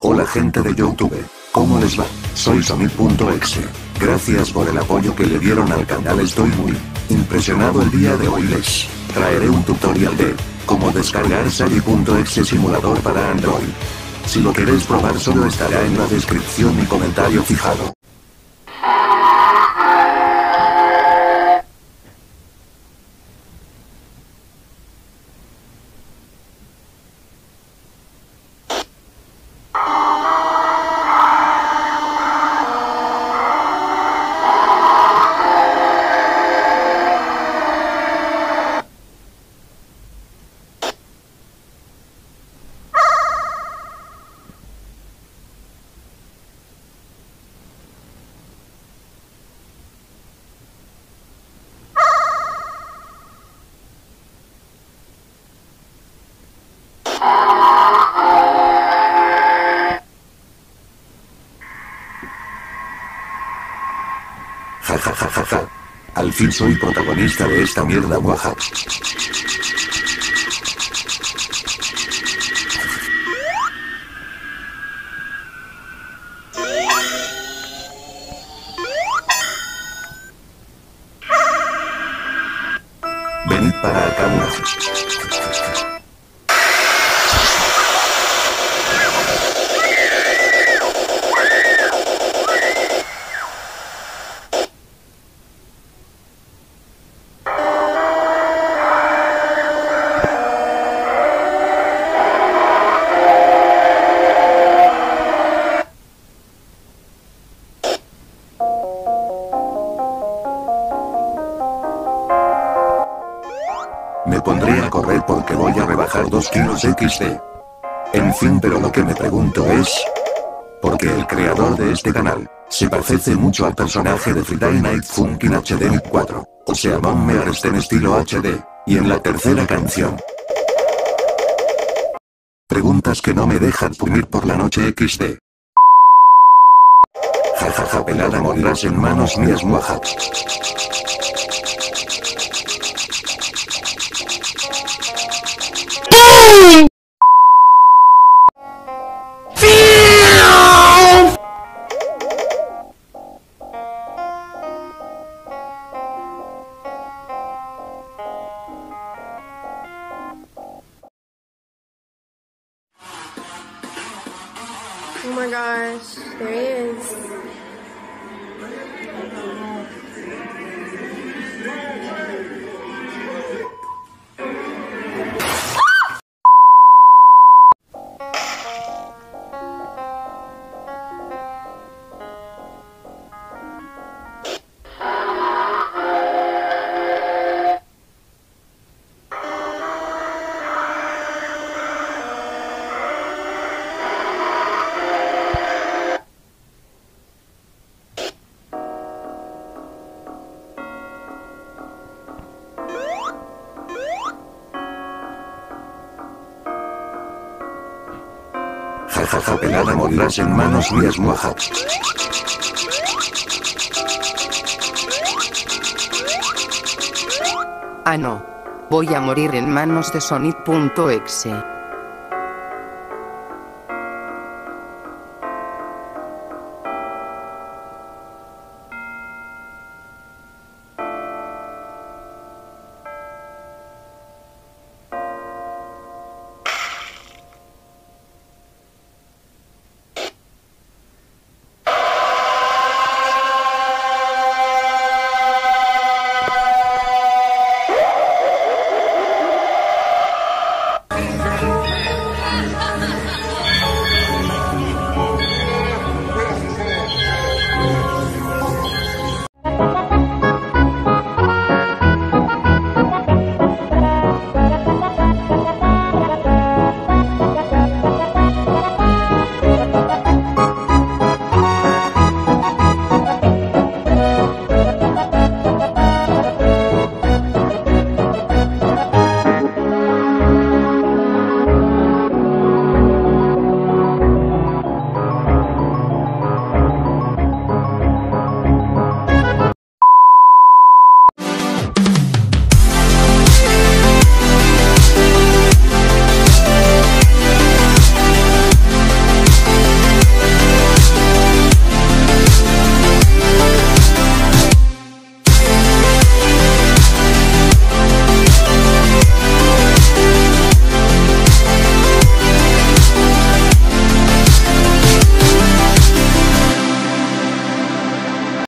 Hola gente de YouTube, ¿cómo les va? Soy Sonic.exe. Gracias por el apoyo que le dieron al canal, estoy muy impresionado. El día de hoy les traeré un tutorial de cómo descargar Sonic.exe simulador para Android. Si lo queréis probar solo estará en la descripción y comentario fijado. Jajajaja. Al fin soy protagonista de esta mierda, guaja. Venid para acá, una. Me pondré a correr porque voy a rebajar 2 kilos XD. En fin, pero lo que me pregunto es... ¿por qué el creador de este canal se parece mucho al personaje de Friday Night Funkin' HD 4? O sea, Nightmare está en estilo HD, y en la tercera canción. Preguntas que no me dejan dormir por la noche XD. Jajaja, pelada, morirás en manos mías, muaja. Oh my gosh, there he is. Jajaja, pelada, morirás en manos mías, muaja. Ah, no. Voy a morir en manos de Sonic.exe.